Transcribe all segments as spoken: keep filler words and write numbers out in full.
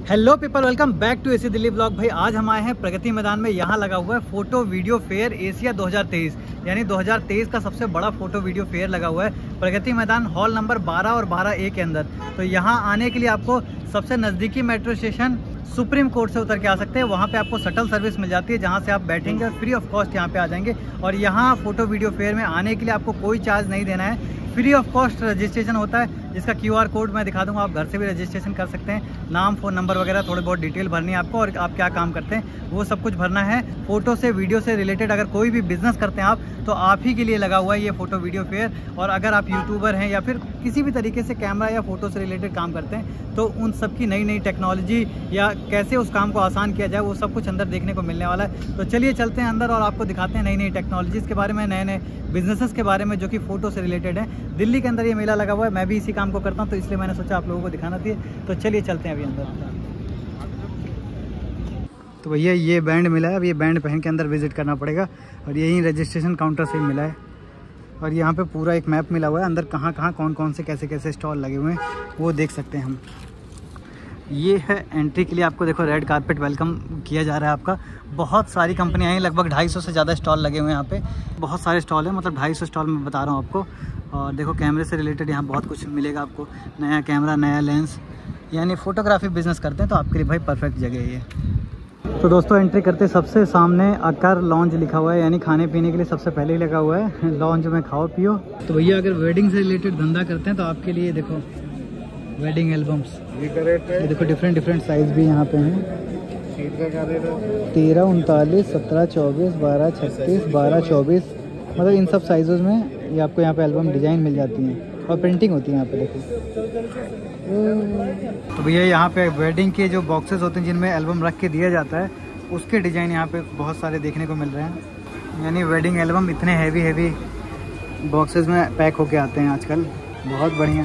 Hello people, welcome back to AC Delhi blog. भाई आज हम आए हैं प्रगति मैदान में। यहाँ लगा हुआ है फोटो वीडियो फेयर एशिया दो हज़ार तेईस, यानी दो हज़ार तेईस का सबसे बड़ा फोटो वीडियो फेयर लगा हुआ है प्रगति मैदान हॉल नंबर बारह और बारह ए के अंदर। तो यहाँ आने के लिए आपको सबसे नज़दीकी मेट्रो स्टेशन सुप्रीम कोर्ट से उतर के आ सकते हैं। वहाँ पे आपको शटल सर्विस मिल जाती है जहाँ से आप बैठेंगे और फ्री ऑफ कॉस्ट यहाँ पे आ जाएंगे। और यहाँ फोटो वीडियो फेयर में आने के लिए आपको कोई चार्ज नहीं देना है, फ्री ऑफ कॉस्ट रजिस्ट्रेशन होता है, जिसका क्यूआर कोड मैं दिखा दूंगा। आप घर से भी रजिस्ट्रेशन कर सकते हैं। नाम, फ़ोन नंबर वगैरह थोड़ी बहुत डिटेल भरनी है आपको, और आप क्या काम करते हैं वो सब कुछ भरना है। फ़ोटो से वीडियो से रिलेटेड अगर कोई भी बिज़नेस करते हैं आप, तो आप ही के लिए लगा हुआ है ये फ़ोटो वीडियो फेयर। और अगर आप यूट्यूबर हैं या फिर किसी भी तरीके से कैमरा या फ़ोटो से रिलेटेड काम करते हैं, तो उन सब की नई नई टेक्नोलॉजी या कैसे उस काम को आसान किया जाए वो सब कुछ अंदर देखने को मिलने वाला है। तो चलिए चलते हैं अंदर और आपको दिखाते हैं नई नई टेक्नोलॉजीज़ के बारे में, नए नए बिजनेसेस के बारे में जो कि फ़ोटो से रिलेटेड है। दिल्ली के अंदर ये मेला लगा हुआ है, मैं भी इसी काम को करता हूँ, तो इसलिए मैंने सोचा आप लोगों को दिखाना चाहिए। तो चलिए चलते हैं अभी अंदर। तो भैया ये बैंड मिला है, अब ये बैंड पहन के अंदर विजिट करना पड़ेगा, और यही रजिस्ट्रेशन काउंटर से ही मिला है। और यहाँ पे पूरा एक मैप मिला हुआ है, अंदर कहाँ कहाँ कौन कौन से कैसे कैसे स्टॉल लगे हुए हैं वो देख सकते हैं हम। ये है एंट्री के लिए, आपको देखो रेड कारपेट वेलकम किया जा रहा है आपका। बहुत सारी कंपनियाँ हैं, लगभग ढाई सौ से ज़्यादा स्टॉल लगे हुए हैं यहाँ पे। बहुत सारे स्टॉल हैं, मतलब ढाई सौ स्टॉल मैं बता रहा हूँ आपको। और देखो कैमरे से रिलेटेड यहाँ बहुत कुछ मिलेगा आपको, नया कैमरा, नया लेंस, यानी फ़ोटोग्राफी बिजनेस करते हैं तो आपके लिए भाई परफेक्ट जगह है ये। तो दोस्तों एंट्री करते सबसे सामने आकर लॉन्ज लिखा हुआ है, यानी खाने पीने के लिए सबसे पहले ही लगा हुआ है। लॉन्ज में खाओ पियो। तो भैया अगर वेडिंग से रिलेटेड धंधा करते हैं तो आपके लिए देखो वेडिंग एल्बम्स, ये देखो डिफरेंट डिफरेंट साइज़ भी यहाँ पे हैं। तेरह, उनतालीस, सत्रह, चौबीस, बारह, छत्तीस, बारह, चौबीस, मतलब इन सब साइज़ों में ये आपको यहाँ पे एल्बम डिज़ाइन मिल जाती हैं और प्रिंटिंग होती है यहाँ पे देखो। तो भैया यहाँ पे वेडिंग के जो बॉक्सेस होते हैं जिनमें एल्बम रख के दिया जाता है, उसके डिज़ाइन यहाँ पे बहुत सारे देखने को मिल रहे हैं। यानी वेडिंग एल्बम इतने हैवी हैवी बॉक्सेस में पैक होके आते हैं आजकल, बहुत बढ़िया।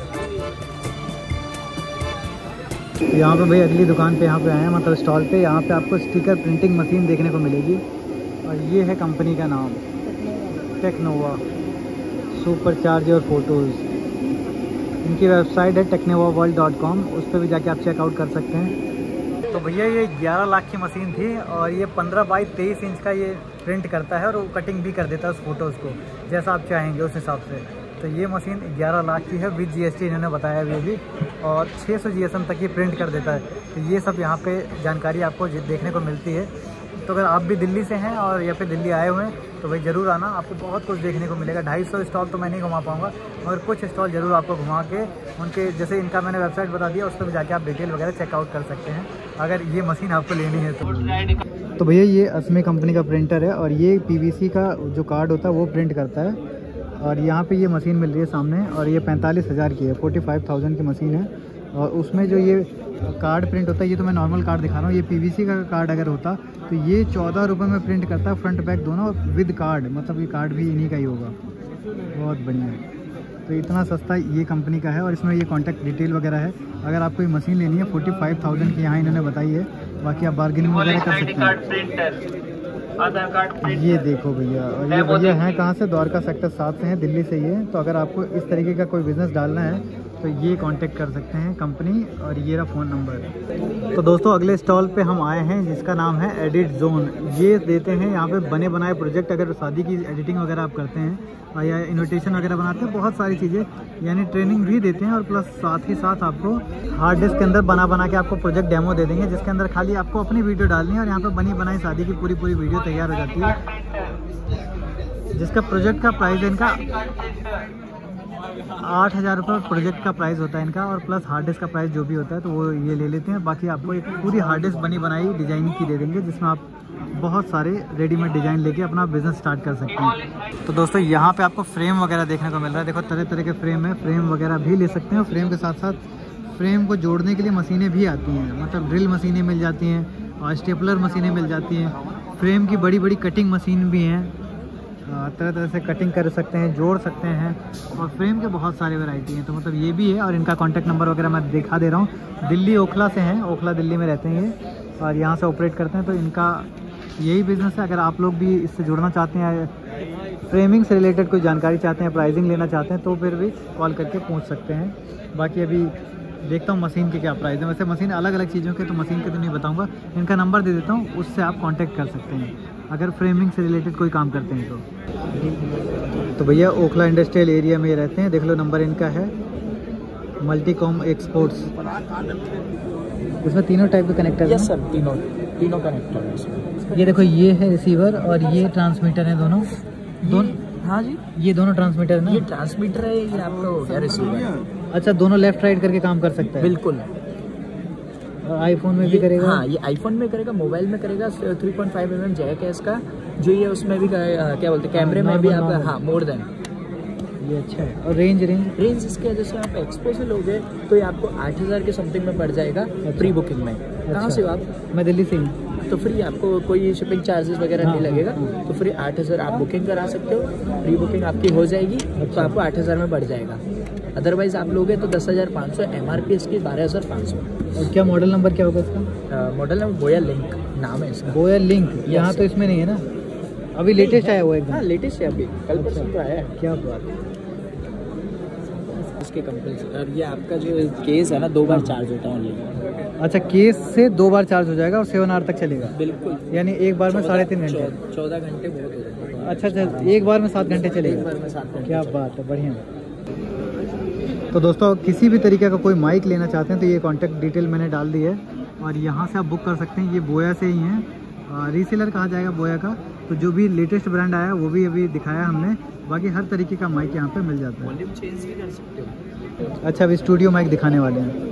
यहाँ पे भाई अगली दुकान पे यहाँ पे आए हैं, मतलब स्टॉल पे। यहाँ पे आपको स्टिकर प्रिंटिंग मशीन देखने को मिलेगी, और ये है कंपनी का नाम टेक्नोवा सुपर चार्जर फोटोज़। इनकी वेबसाइट है टेक्नोवा वर्ल्ड डॉट कॉम, उस पर भी जाके आप चेकआउट कर सकते हैं। तो भैया ये ग्यारह लाख की मशीन थी, और ये पंद्रह बाई तेईस इंच का ये प्रिंट करता है, और वो कटिंग भी कर देता है उस फोटोज़ को जैसा आप चाहेंगे उस हिसाब से। तो ये मशीन ग्यारह लाख की है, विद जीएसटी इन्होंने बताया अभी अभी, और छह सौ जीएसएम तक ये प्रिंट कर देता है। तो ये सब यहाँ पे जानकारी आपको देखने को मिलती है। तो अगर आप भी दिल्ली से हैं और या फिर दिल्ली आए हुए हैं तो भाई ज़रूर आना, आपको बहुत कुछ देखने को मिलेगा। ढाई सौ स्टॉल तो मैं नहीं घुमा पाऊँगा, मगर कुछ स्टॉल ज़रूर आपको घुमा के उनके, जैसे इनका मैंने वेबसाइट बता दिया, उस पर भी जाके आप डिटेल वगैरह चेकआउट कर सकते हैं अगर ये मशीन आपको लेनी है तो। तो भैया ये असमी कंपनी का प्रिंटर है, और ये पीवीसी का जो कार्ड होता है वो प्रिंट करता है। और यहाँ पे ये मशीन मिल रही है सामने, और ये पैंतालीस हज़ार की है, फोर्टी फाइव थाउजेंड की मशीन है। और उसमें जो ये कार्ड प्रिंट होता है, ये तो मैं नॉर्मल कार्ड दिखा रहा हूँ, ये पीवीसी का कार्ड अगर होता तो ये चौदह रुपये में प्रिंट करता है, फ्रंट बैक दोनों, विद कार्ड, मतलब ये कार्ड भी इन्हीं का ही होगा। बहुत बढ़िया है। तो इतना सस्ता ये कंपनी का है, और इसमें ये कॉन्टैक्ट डिटेल वगैरह है। अगर आपको ये मशीन लेनी है फोर्टी फाइव थाउजेंड की यहाँ इन्होंने बताई है, बाकी आप बार्गेनिंग वगैरह कर सकते हैं। आधार कार्ड ये देखो भैया, और ये भैया हैं कहाँ से, द्वारका सेक्टर सात से हैं, दिल्ली से ही है। तो अगर आपको इस तरीके का कोई बिज़नेस डालना है तो ये कांटेक्ट कर सकते हैं कंपनी, और ये रहा फ़ोन नंबर। तो दोस्तों अगले स्टॉल पे हम आए हैं जिसका नाम है एडिट जोन। ये देते हैं यहाँ पे बने बनाए प्रोजेक्ट, अगर शादी की एडिटिंग वगैरह आप करते हैं या इन्विटेशन वगैरह बनाते हैं, बहुत सारी चीज़ें, यानी ट्रेनिंग भी देते हैं। और प्लस साथ ही साथ आपको हार्ड डिस्क के अंदर बना बना के आपको प्रोजेक्ट डेमो दे देंगे, जिसके अंदर खाली आपको अपनी वीडियो डालनी है, और यहाँ पर बनी बनाई शादी की पूरी पूरी वीडियो तैयार हो जाती है। जिसका प्रोजेक्ट का प्राइस है इनका आठ हज़ार रुपये प्रोजेक्ट का प्राइस होता है इनका, और प्लस हार्ड डिस्क का प्राइस जो भी होता है तो वो ये ले लेते हैं। बाकी आपको एक पूरी हार्ड डिस्क बनी बनाई डिजाइनिंग की दे देंगे, जिसमें आप बहुत सारे रेडीमेड डिज़ाइन लेके अपना बिजनेस स्टार्ट कर सकते हैं। तो दोस्तों यहाँ पे आपको फ्रेम वगैरह देखने को मिल रहा है, देखो तरह तरह के फ्रेम है, फ्रेम वगैरह भी ले सकते हैं। फ्रेम के साथ साथ फ्रेम को जोड़ने के लिए मशीनें भी आती हैं, मतलब ड्रिल मशीनें मिल जाती हैं, और स्टेपलर मशीनें मिल जाती हैं। फ्रेम की बड़ी बड़ी कटिंग मशीन भी हैं, तरह तरह से कटिंग कर सकते हैं, जोड़ सकते हैं, और फ्रेम के बहुत सारे वैरायटी हैं। तो मतलब ये भी है, और इनका कॉन्टैक्ट नंबर वगैरह मैं दिखा दे रहा हूँ। दिल्ली ओखला से हैं, ओखला दिल्ली में रहते हैं ये, और यहाँ से ऑपरेट करते हैं। तो इनका यही बिज़नेस है। अगर आप लोग भी इससे जुड़ना चाहते हैं, फ्रेमिंग से रिलेटेड कोई जानकारी चाहते हैं, प्राइसिंग लेना चाहते हैं, तो फिर भी कॉल करके पूछ सकते हैं। बाकी अभी देखता हूँ मशीन के क्या प्राइस है। वैसे मशीन अलग अलग चीज़ों के, तो मशीन के तो नहीं बताऊँगा। इनका नंबर दे देता हूँ, उससे आप कांटेक्ट कर सकते हैं अगर फ्रेमिंग से रिलेटेड कोई काम करते हैं तो। तो भैया ओखला इंडस्ट्रियल एरिया में रहते हैं। देख लो नंबर इनका है, मल्टीकॉम एक्सपोर्ट्स। इसमें तीनों टाइप के कनेक्टर हैं। यस सर, तीनों तीनों कनेक्टर है इसमें। ये देखो, ये है रिसीवर और ये ट्रांसमीटर है, दोनों दोनों हाँ जी, ये दोनों ट्रांसमीटर है ना? ये ट्रांसमीटर है, ये आपका हो गया रिसीवर। अच्छा, दोनों लेफ्ट राइट करके काम कर सकता है? बिल्कुल। और आईफोन में भी करेगा? हाँ, ये आईफोन में करेगा, मोबाइल में करेगा। Three point five M M jack है इसका, जो ये उसमें भी कर, क्या बोलते हैं, कैमरे में भी आपका, हाँ, मोर देन। ये अच्छा है। और रेंज रेंज रेंज इसके जैसे आप एक्सपो से लोगे तो ये आपको आठ हज़ार के समथिंग में पड़ जाएगा। अच्छा। प्री बुकिंग में। अच्छा। कहाँ से हो आप? मैं दिल्ली से हूँ। तो फ्री, आपको कोई शिपिंग चार्जेस वगैरह हाँ, नहीं लगेगा। हाँ। तो फ्री आठ हज़ार आप बुकिंग करा सकते हो, प्री बुकिंग आपकी हो जाएगी। अच्छा। तो आपको आठ हज़ार में बढ़ जाएगा। अदरवाइज आप लोगे तो दस हज़ार पाँच सौ, एम आर पी इसकी बारह हज़ार पाँच सौ। और क्या मॉडल नंबर क्या होगा इसका? मॉडल नंबर बोया लिंक नाम है इसका। बोया लिंक। यहाँ तो इसमें नहीं है ना, अभी लेटेस्ट आया हुआ है एकदम? हाँ, लेटेस्ट है, अभी कल परसों तो आया है। क्या बात है। इसके कंपनी से। और ये आपका जो केस है ना, दो बार चार्ज होता है ओनली। अच्छा, केस से दो बार चार्ज हो जाएगा और सेवन आवर तक चलेगा? बिल्कुल। यानी एक बार में साढ़े तीन घंटे? चौदह घंटे बहुत हो जाएगा। अच्छा अच्छा, एक बार में सात घंटे चलेगा? एक बार में सात घंटे। क्या बात है, बढ़िया। तो दोस्तों, किसी भी तरीके का कोई माइक लेना चाहते हैं तो ये कॉन्टैक्ट डिटेल मैंने डाल दी है और यहाँ से आप बुक कर सकते हैं। ये बोया से ही हैं, रीसेलर कहा जाएगा बोया का। तो जो भी लेटेस्ट ब्रांड आया वो भी अभी दिखाया हमने। बाकी हर तरीके का माइक यहाँ पे मिल जाता है। वॉल्यूम चेंज भी कर सकते हो। अच्छा, अभी स्टूडियो माइक दिखाने वाले हैं।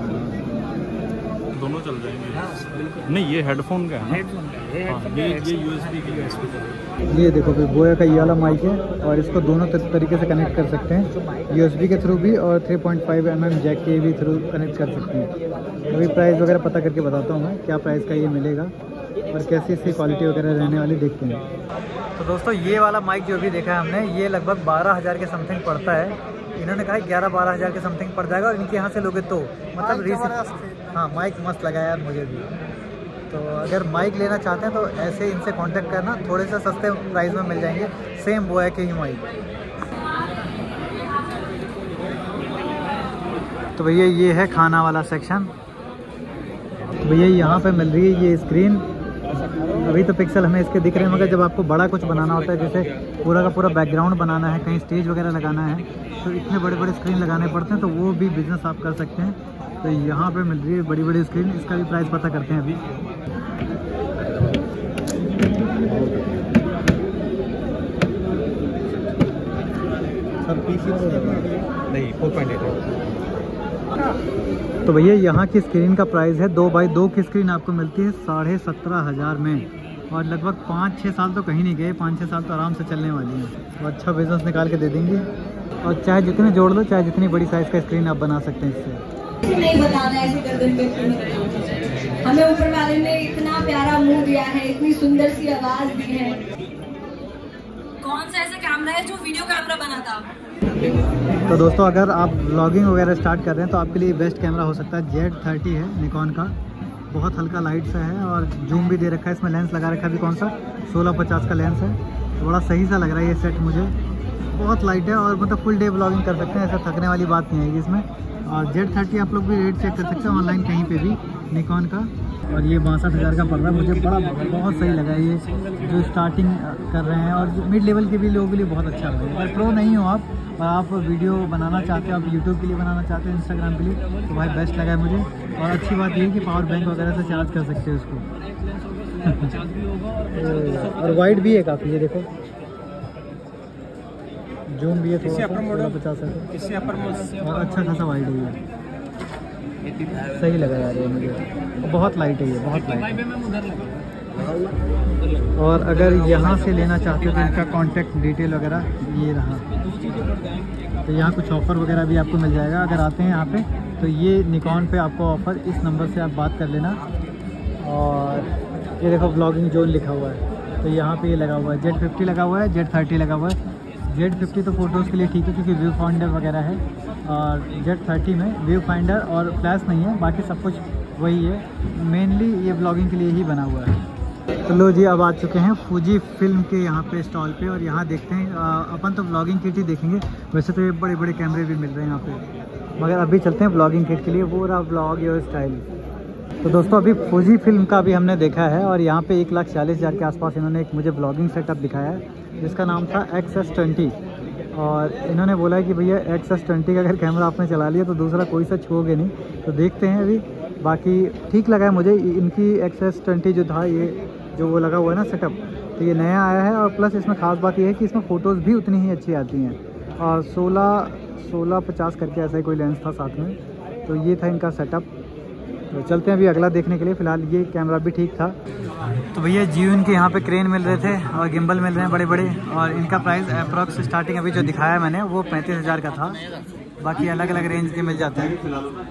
दोनों चल जाएंगे। हाँ, बिल्कुल। नहीं, ये हेडफोन का है ना? हेडफोन का है, हाँ, हेडफोन ये का ये यूएसबी की यूएसबी। ये देखो, फिर बोया का ये वाला माइक है और इसको दोनों तरीके से कनेक्ट कर सकते हैं, यूएसबी के थ्रू भी और three point five M M jack के भी थ्रू कनेक्ट कर सकते हैं। अभी प्राइस वगैरह पता करके बताता हूँ मैं क्या प्राइस का ये मिलेगा और कैसी इसकी क्वालिटी वगैरह रहने वाली, देखते हैं। तो दोस्तों, ये वाला माइक जो भी देखा है हमने, ये लगभग बारह हज़ार के समथिंग पड़ता है। इन्होंने कहा ग्यारह बारह हज़ार के समथिंग पड़ जाएगा और इनके यहाँ से लोगे तो मतलब रीसेल। हाँ, माइक मस्त लगा यार मुझे भी। तो अगर माइक लेना चाहते हैं तो ऐसे इनसे कांटेक्ट करना, थोड़े से सस्ते प्राइस में मिल जाएंगे, सेम बोया के ही माइक। तो भैया ये है खाना वाला सेक्शन। तो भैया यहाँ पे मिल रही है ये स्क्रीन। अभी तो पिक्सल हमें इसके दिख रहे हैं, मगर जब आपको बड़ा कुछ बनाना होता है, जैसे पूरा का पूरा बैकग्राउंड बनाना है, कहीं स्टेज वगैरह लगाना है, तो इतने बड़े बड़े स्क्रीन लगाने पड़ते हैं। तो वो भी बिजनेस आप कर सकते हैं। तो यहाँ पे मिल रही है बड़ी बड़ी स्क्रीन। इसका भी प्राइस पता करते हैं अभी। सब पीसी नहीं, फोर पॉइंट एट। तो भैया यहाँ की स्क्रीन का प्राइस है, दो बाई दो की स्क्रीन आपको मिलती है साढ़े सत्रह हज़ार में। और लगभग पाँच छः साल तो कहीं नहीं गए, पाँच छः साल तो आराम से चलने वाली हैं। तो अच्छा बिजनेस निकाल के दे देंगे। और चाहे जितने जोड़ लो, चाहे जितनी बड़ी साइज़ का स्क्रीन आप बना सकते हैं इससे। नहीं बताना ऐसे गर्दन पे हमें ऊपर वाले ने इतना प्यारा मुंह दिया है, इतनी सुंदर सी आवाज दी है। कौन सा ऐसा कैमरा है जो वीडियो कैमरा बनाता? तो दोस्तों, अगर आप व्लॉगिंग वगैरह स्टार्ट कर रहे हैं तो आपके लिए बेस्ट कैमरा हो सकता है जेड थर्टी है, निकॉन का। बहुत हल्का लाइट सा है और जूम भी दे रखा है। इसमें लेंस लगा रखा है भी, कौन सा सोलह पचास का लेंस है। बड़ा सही सा लग रहा है ये सेट मुझे। बहुत लाइट है और मतलब फुल डे व्लॉगिंग कर सकते हैं, ऐसा थकने वाली बात नहीं आएगी इसमें। और जेड थर्टी आप लोग भी रेट चेक कर सकते हैं ऑनलाइन कहीं पे भी, निकॉन का। और ये बासठ हज़ार का पड़ रहा है मुझे। बड़ा बहुत सही लगा ये, जो स्टार्टिंग कर रहे हैं और मिड लेवल के भी लोगों के लिए बहुत अच्छा लगा। अगर प्रो नहीं हो आप और आप वीडियो बनाना चाहते हो, आप यूट्यूब के लिए बनाना चाहते हो, इंस्टाग्राम के लिए, तो भाई बेस्ट लगा है मुझे। और अच्छी बात ये है कि पावर बैंक वगैरह से चार्ज कर सकते हो उसको। और वाइड भी है काफ़ी, ये देखो जूम भी है थोड़ा सा पचास है और अच्छा खासा वाइड है ये। सही लगा यार ये मुझे। बहुत लाइट है ये, बहुत लाइट है। और अगर यहाँ से लेना चाहते हो तो इनका कॉन्टैक्ट डिटेल वगैरह ये रहा। तो यहाँ कुछ ऑफ़र वगैरह भी आपको मिल जाएगा अगर आते हैं यहाँ पे। तो ये निकॉन पे आपको ऑफ़र, इस नंबर से आप बात कर लेना। और ये देखो ब्लॉगिंग जोन लिखा हुआ है, तो यहाँ पे ये लगा हुआ है। जेड फिफ्टी लगा हुआ है, जेड थर्टी लगा हुआ है। जेड फिफ्टी तो फ़ोटोज़ के लिए ठीक है क्योंकि व्यू फाइंडर वगैरह है, और जेड थर्टी में व्यू फाइंडर और फ्लैश नहीं है, बाकी सब कुछ वही है। मेनली ये ब्लॉगिंग के लिए ही बना हुआ है। तो लो जी, अब आ चुके हैं फूजी फिल्म के यहाँ पे स्टॉल पे, और यहाँ देखते हैं। आ, अपन तो ब्लॉगिंग किट ही देखेंगे, वैसे तो ये बड़े बड़े कैमरे भी मिल रहे हैं यहाँ पे। मगर अभी चलते हैं ब्लॉगिंग किट के लिए, पूरा ब्लॉग योर स्टाइल। तो दोस्तों अभी फौजी फिल्म का भी हमने देखा है और यहाँ पे एक लाख चालीस हज़ार के आसपास इन्होंने एक मुझे ब्लॉगिंग सेटअप दिखाया है जिसका नाम था एक्स एस ट्वेंटी। और इन्होंने बोला है कि भैया एक्स एस ट्वेंटी का अगर कैमरा आपने चला लिया तो दूसरा कोई सा छूओगे नहीं। तो देखते हैं अभी, बाकी ठीक लगा है मुझे इनकी एक्स एस ट्वेंटी जो था, ये जो वो लगा हुआ है ना सेटअप, तो ये नया आया है। और प्लस इसमें ख़ास बात ये है कि इसमें फ़ोटोज़ भी उतनी ही अच्छी आती हैं। और सोलह सोलह पचास करके ऐसा ही कोई लेंस था साथ में। तो ये था इनका सेटअप। तो चलते हैं अभी अगला देखने के लिए। फ़िलहाल ये कैमरा भी ठीक था। तो भैया जियो इनके यहाँ पे क्रेन मिल रहे थे और गिम्बल मिल रहे हैं बड़े बड़े, और इनका प्राइस अप्रॉक्स स्टार्टिंग अभी जो दिखाया मैंने वो पैंतीस हज़ार का था। बाकी अलग अलग रेंज के मिल जाते हैं।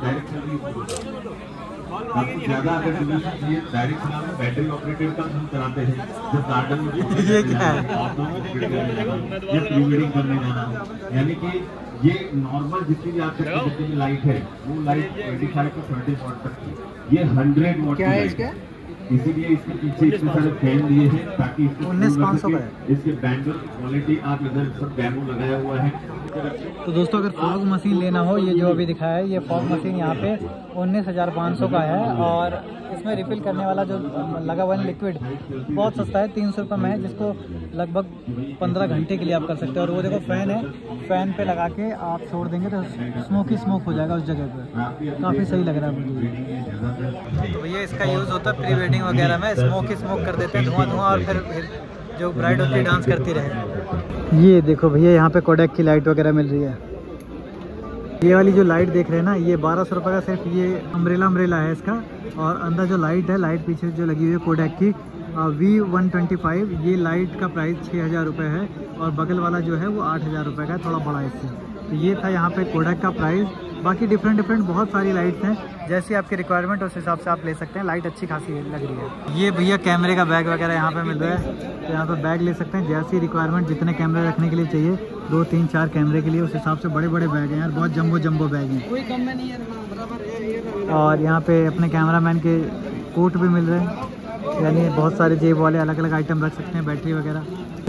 आपको ज़्यादा अगर चाहिए डायरेक्ट चलाना बैटरी ऑपरेटेड का हम कराते हैं। जब गार्डन में ये क्या है, ये प्री वेडिंग करने जाना, यानी कि ये नॉर्मल जितनी भी आपके जितनी भी लाइट है वो लाइट पच्चीस टू तीस वाट तक की, ये सौ वाट क्या है इसका, इसीलिए इसके पीछे इतने सारे फैन दिए हैं ताकि उन्नीस पाँच सौ का है। इसके बैंडल की क्वालिटी आप इधर सब डेमो लगाया हुआ है। तो दोस्तों अगर फॉग मशीन लेना हो, ये जो अभी दिखाया है ये फॉग मशीन यहाँ पे उन्नीस हज़ार पाँच सौ का है। और इसमें रिफिल करने वाला जो लगा हुआ है लिक्विड बहुत सस्ता है, तीन सौ रुपये में है, जिसको लगभग पंद्रह घंटे के लिए आप कर सकते हो। और वो देखो फ़ैन है, फ़ैन पे लगा के आप छोड़ देंगे तो स्मोक ही स्मोक हो जाएगा उस जगह पर। काफ़ी सही लग रहा है मुझे। तो भैया इसका यूज़ होता है प्री वेडिंग वगैरह में, स्मोक ही स्मोक कर देते हैं, धुआं धुआं, और फिर जो ब्राइड होती है डांस करती रहे। ये देखो भैया यहाँ पे कोडेक की लाइट वगैरह मिल रही है। ये वाली जो लाइट देख रहे हैं ना, ये बारह सौ रुपये का सिर्फ ये अम्ब्रेला अम्ब्रेला है इसका। और अंदर जो लाइट है, लाइट पीछे जो लगी हुई है कोडेक की वी वन ट्वेंटी फाइव, ये लाइट का प्राइस छः हज़ार रुपये है। और बगल वाला जो है वो आठ हज़ार रुपये का है, थोड़ा बड़ा इससे। तो ये था यहाँ पे कोडेक का प्राइस। बाकी डिफरेंट डिफरेंट बहुत सारी लाइट्स हैं, जैसी आपकी रिक्वायरमेंट उस हिसाब से आप ले सकते हैं। लाइट अच्छी खासी लग रही है। ये भैया कैमरे का बैग वगैरह यहाँ पे मिल रहा है, तो यहाँ पे बैग ले सकते हैं जैसी रिक्वायरमेंट, जितने कैमरे रखने के लिए चाहिए, दो तीन चार कैमरे के लिए, उस हिसाब से बड़े बड़े बैग हैं यार, बहुत जम्बो जम्बो बैग हैं। कोई कम में नहीं है। और यहाँ पे अपने कैमरामैन के कोट भी मिल रहे हैं, यानी बहुत सारे जेब वाले अलग अलग आइटम रख सकते हैं, बैटरी वगैरह।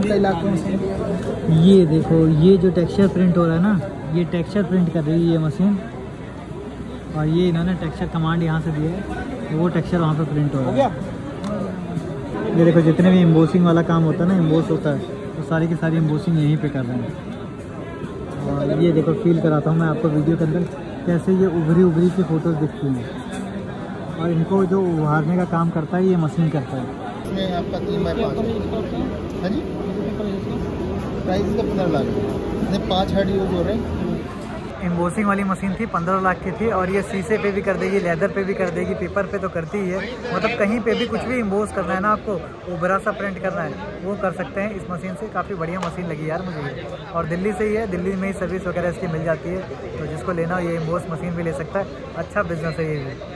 ये देखो, ये जो टेक्सचर प्रिंट हो रहा है ना, ये टेक्सचर प्रिंट कर रही है ये मशीन। और ये इन्होंने टेक्सचर कमांड यहाँ से दिया है, वो टेक्सचर वहाँ पे प्रिंट हो रहा है। ये देखो, जितने भी एम्बोसिंग वाला काम होता है ना, एम्बोस होता है, तो सारी की सारी एम्बोसिंग यहीं पे कर रहे हैं। और ये देखो, फील कराता हूँ मैं आपको वीडियो के अंदर कैसे ये उभरी उभरी की फ़ोटोज़ दिखती हैं। और इनको जो उभारने का काम करता है ये मशीन करता है। इसमें आपका तीन बाई पाँच हाँ जी, प्राइस इसका पंद्रह लाख इसमें पाँच हेड यूज हो रहे हैं। एम्बोसिंग वाली मशीन थी, पंद्रह लाख की थी। और ये शीशे पे भी कर देगी, लेदर पे भी कर देगी, पेपर पे तो करती ही है। मतलब कहीं पे भी कुछ भी एम्बोस करना है ना आपको, उभरा सा प्रिंट करना है, वो कर सकते हैं इस मशीन से। काफ़ी बढ़िया मशीन लगी यार मुझे ये। और दिल्ली से ही है, दिल्ली में ही सर्विस वगैरह इसकी मिल जाती है। तो जिसको लेना हो ये एम्बोस मशीन भी ले सकता है। अच्छा बिजनेस है ये भी।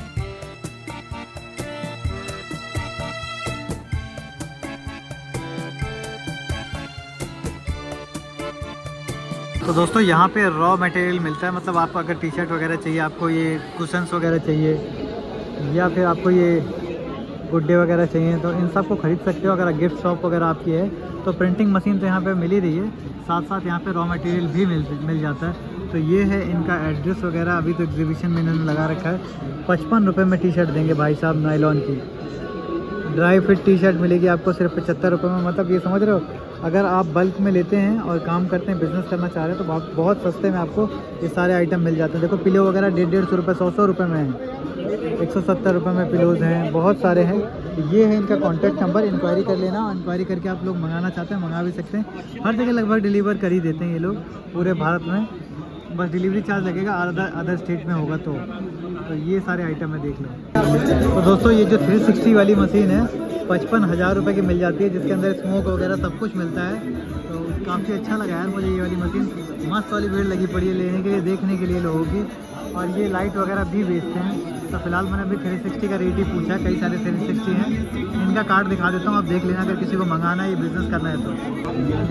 तो दोस्तों यहाँ पे रॉ मटेरियल मिलता है, मतलब आपको अगर टी शर्ट वगैरह चाहिए, आपको ये कुशन्स वगैरह चाहिए, या फिर आपको ये गुड्डे वगैरह चाहिए, तो इन सब को खरीद सकते हो। अगर गिफ्ट शॉप वगैरह आपकी है तो प्रिंटिंग मशीन तो यहाँ पे मिल ही रही है, साथ साथ यहाँ पे रॉ मटेरियल भी मिल मिल जाता है। तो ये है इनका एड्रेस वगैरह। अभी तो एग्जीबिशन में इन्होंने लगा रखा है। पचपन रुपये में टी शर्ट देंगे भाई साहब, नायलॉन की ड्राई फिट टी शर्ट मिलेगी आपको सिर्फ पचहत्तर रुपये में। मतलब ये समझ रहे हो, अगर आप बल्क में लेते हैं और काम करते हैं, बिजनेस करना चाह रहे हैं, तो बहुत बहुत सस्ते में आपको ये सारे आइटम मिल जाते हैं। देखो पिलो वगैरह डेढ़ डेढ़ सौ रुपये, सौ सौ रुपये में है, एक सौ सत्तर रुपये में पिलोज़ हैं, बहुत सारे हैं। ये है इनका कॉन्टैक्ट नंबर, इंक्वायरी कर लेना। इंक्वायरी करके आप लोग मंगाना चाहते हैं मंगा भी सकते हैं। हर जगह लगभग डिलीवर कर ही देते हैं ये लोग पूरे भारत में, बस डिलीवरी चार्ज लगेगा अदर अदर स्टेट में होगा तो। तो ये सारे आइटम है, देख लो। तो दोस्तों ये जो थ्री सिक्सटी वाली मशीन है पचपन हज़ार रुपये की मिल जाती है, जिसके अंदर स्मोक वगैरह सब कुछ मिलता है। तो काफ़ी अच्छा लगा यार मुझे ये वाली मशीन। मस्त वाली भीड़ लगी पड़ी है लेने के लिए, देखने के लिए लोगों की। और ये लाइट वगैरह भी बेचते हैं। तो फिलहाल मैंने अभी थ्री सिक्सटी का रेट ही पूछा, कई सारे थ्री सिक्सटी हैं। इनका कार्ड दिखा देता हूँ, आप देख लेना अगर किसी को मंगाना है, ये बिज़नेस करना है तो।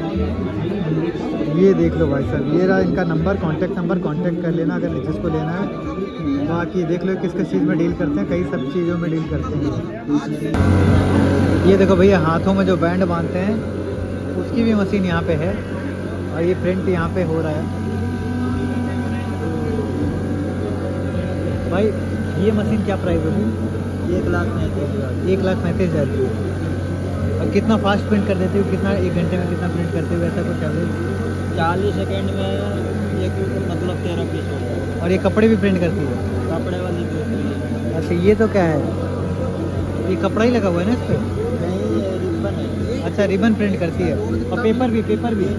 ये देख लो भाई साहब, ये रहा इनका नंबर, कॉन्टैक्ट नंबर, कॉन्टैक्ट कर लेना अगर जिसको लेना है। बाकी देख लो किस किस चीज़ में डील करते हैं, कई सब चीज़ों में डील करते हैं। ये देखो भैया, हाथों में जो बैंड बांधते हैं उसकी भी मशीन यहाँ पे है। और ये प्रिंट यहाँ पे हो रहा है। भाई ये मशीन क्या प्राइस होगी? एक लाख पैंतीस हज़ार एक लाख पैंतीस हज़ार की। और कितना फास्ट प्रिंट कर देते हो? कितना एक घंटे में कितना प्रिंट करते हो? ऐसा कुछ एवरेज? चालीस सेकेंड में एक मतलब तेरह पीस हो जाएगा। और ये कपड़े भी प्रिंट करती है? कपड़े वाली भी। अच्छा ये तो क्या है? ये कपड़ा ही लगा हुआ है ना इस पर? नहीं रिबन है। अच्छा रिबन प्रिंट करती है। और पेपर भी पेपर भी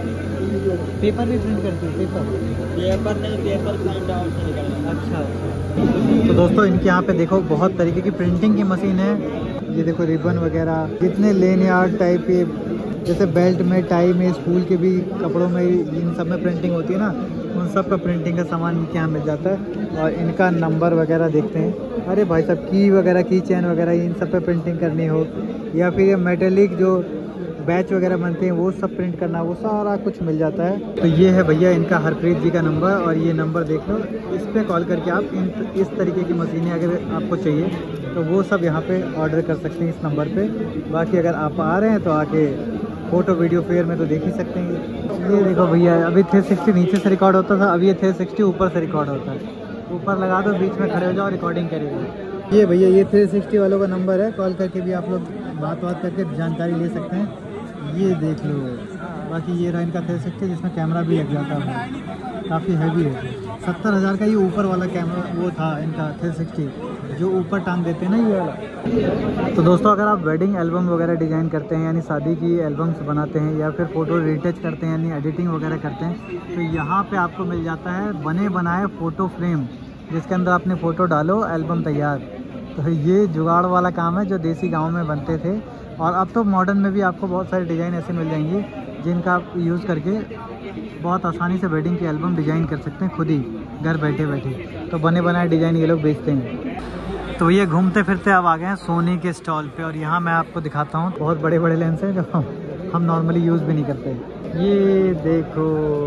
पेपर भी प्रिंट करती है? पेपर पेपर नहीं, पेपर प्रिंट आउट से निकलना। अच्छा। तो दोस्तों इनके यहाँ पे देखो बहुत तरीके की प्रिंटिंग की मशीन है। ये देखो रिबन वगैरह, जितने लेन यार्ड टाइप के, जैसे बेल्ट में, टाई में, स्कूल के भी कपड़ों में, इन सब में प्रिंटिंग होती है ना, उन सब का प्रिंटिंग का सामान इनके यहाँ मिल जाता है। और इनका नंबर वगैरह देखते हैं। अरे भाई साहब की वगैरह, की चैन वगैरह, इन सब पे प्रिंटिंग करनी हो, या फिर ये मेटेलिक जो बैच वगैरह बनते हैं वो सब प्रिंट करना, वो सारा कुछ मिल जाता है। तो ये है भैया इनका हरप्रीत जी का नंबर, और ये नंबर देख लो, इस पर कॉल करके आप इन इस तरीके की मशीनें अगर आपको चाहिए तो वो सब यहाँ पे ऑर्डर कर सकते हैं इस नंबर पे। बाकी अगर आप आ रहे हैं तो आके फ़ोटो वीडियो फेयर में तो देख ही सकते हैं। ये देखो भैया अभी थ्री सिक्सटी नीचे से रिकॉर्ड होता था, अभी ये थ्री सिक्सटी ऊपर से रिकॉर्ड होता है। ऊपर लगा दो, बीच में खड़े हो जाओ, रिकॉर्डिंग करेगा। ये भैया ये थ्री सिक्सटी वालों का नंबर है, कॉल करके भी आप लोग बात बात करके जानकारी ले सकते हैं। ये देख लो। बाकी ये रहा इनका थ्री सिक्सटी जिसमें कैमरा भी लग जाता है, काफ़ी हैवी है। सत्तर हज़ार का ये ऊपर वाला कैमरा वो था इनका थ्री सिक्सटी, जो ऊपर टांग देते हैं ना ये वाला। तो दोस्तों अगर आप वेडिंग एल्बम वगैरह डिज़ाइन करते हैं, यानी शादी की एल्बम्स बनाते हैं, या फिर फ़ोटो रिटच करते हैं यानी एडिटिंग वगैरह करते हैं, तो यहाँ पे आपको मिल जाता है बने बनाए फ़ोटो फ्रेम, जिसके अंदर अपने फ़ोटो डालो, एल्बम तैयार। तो ये जुगाड़ वाला काम है जो देसी गाँव में बनते थे। और अब तो मॉडर्न में भी आपको बहुत सारे डिज़ाइन ऐसे मिल जाएंगे जिनका आप यूज़ करके बहुत आसानी से वेडिंग की एल्बम डिज़ाइन कर सकते हैं खुद ही घर बैठे बैठे। तो बने बनाए डिज़ाइन ये लोग बेचते हैं। तो ये घूमते फिरते अब आ गए हैं सोनी के स्टॉल पे, और यहाँ मैं आपको दिखाता हूँ बहुत बड़े बड़े लेंस हैं जो हम हम नॉर्मली यूज़ भी नहीं करते। ये देखो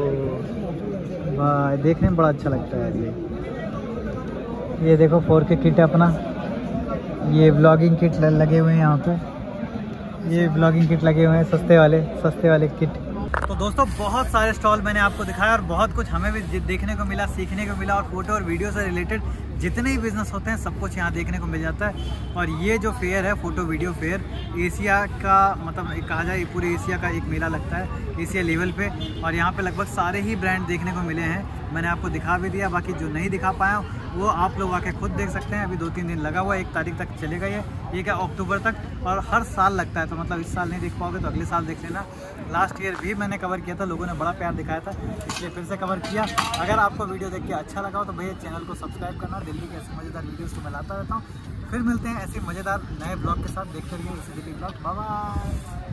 वाह, देखने में बड़ा अच्छा लगता है। ये ये देखो फोर के किट अपना, ये व्लॉगिंग किट लगे हुए हैं यहाँ पे, ये व्लॉगिंग किट लगे हुए हैं सस्ते वाले सस्ते वाले किट। तो दोस्तों बहुत सारे स्टॉल मैंने आपको दिखाया और बहुत कुछ हमें भी देखने को मिला, सीखने को मिला, और फोटो और वीडियो से रिलेटेड जितने भी बिज़नेस होते हैं सब कुछ यहाँ देखने को मिल जाता है। और ये जो फेयर है फ़ोटो वीडियो फेयर, एशिया का मतलब एक कहा जाए पूरे एशिया का एक मेला लगता है एशिया लेवल पे, और यहाँ पे लगभग सारे ही ब्रांड देखने को मिले हैं। मैंने आपको दिखा भी दिया, बाकी जो नहीं दिखा पाया वो आप लोग आके खुद देख सकते हैं। अभी दो तीन दिन लगा हुआ है, एक तारीख तक चलेगा ये ये क्या अक्टूबर तक, और हर साल लगता है। तो मतलब इस साल नहीं देख पाओगे तो अगले साल देख लेना। लास्ट ईयर भी मैंने कवर किया था, लोगों ने बड़ा प्यार दिखाया था, इसलिए फिर से कवर किया। अगर आपको वीडियो देख के अच्छा लगा हो तो भैया चैनल को सब्सक्राइब करना। दिल्ली के ऐसे मज़ेदार वीडियोज़ को मैं लाता रहता हूँ। फिर मिलते हैं ऐसे मज़ेदार नए ब्लॉग के साथ, देखते रहिए इसी दिल्ली ब्लॉग। Bye bye.